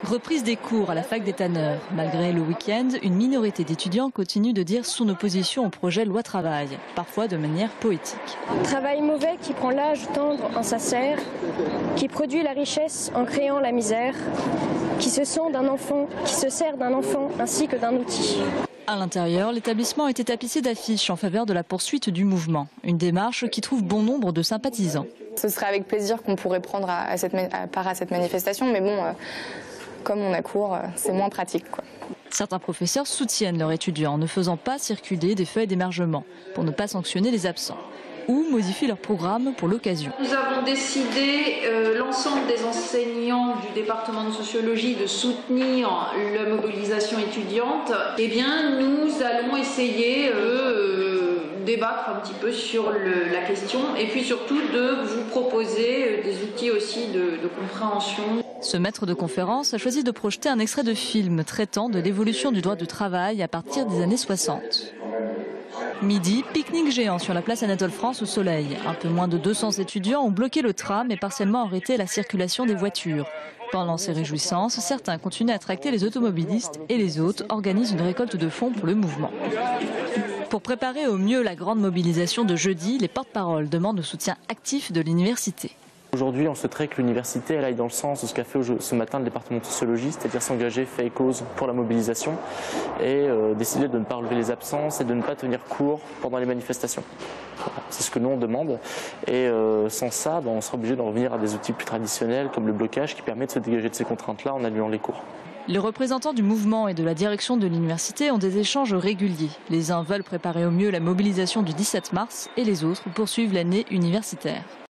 Reprise des cours à la fac des tanneurs. Malgré le week-end, une minorité d'étudiants continue de dire son opposition au projet loi travail, parfois de manière poétique. Travail mauvais qui prend l'âge tendre en sa serre, qui produit la richesse en créant la misère, qui se sert d'un enfant ainsi que d'un outil. À l'intérieur, l'établissement était tapissé d'affiches en faveur de la poursuite du mouvement. Une démarche qui trouve bon nombre de sympathisants. Ce serait avec plaisir qu'on pourrait prendre part à cette manifestation, mais bon, comme on a cours, c'est moins pratique, quoi. Certains professeurs soutiennent leurs étudiants en ne faisant pas circuler des feuilles d'émargement pour ne pas sanctionner les absents ou modifient leur programme pour l'occasion. Nous avons décidé, l'ensemble des enseignants du département de sociologie, de soutenir la mobilisation étudiante. Eh bien, nous allons essayer de débattre un petit peu sur la question et puis surtout de vous proposer des outils aussi de compréhension. Ce maître de conférence a choisi de projeter un extrait de film traitant de l'évolution du droit du travail à partir des années 60. Midi, pique-nique géant sur la place Anatole France au soleil. Un peu moins de 200 étudiants ont bloqué le tram et partiellement arrêté la circulation des voitures. Pendant ces réjouissances, certains continuent à tracter les automobilistes et les autres organisent une récolte de fonds pour le mouvement. Pour préparer au mieux la grande mobilisation de jeudi, les porte-paroles demandent le soutien actif de l'université. Aujourd'hui, on souhaiterait que l'université aille dans le sens de ce qu'a fait ce matin le département de sociologie, c'est-à-dire s'engager fait et cause pour la mobilisation et décider de ne pas relever les absences et de ne pas tenir cours pendant les manifestations. Voilà, c'est ce que nous on demande et sans ça, on sera obligé d'en revenir à des outils plus traditionnels comme le blocage qui permet de se dégager de ces contraintes-là en annulant les cours. Les représentants du mouvement et de la direction de l'université ont des échanges réguliers. Les uns veulent préparer au mieux la mobilisation du 17 mars et les autres poursuivent l'année universitaire.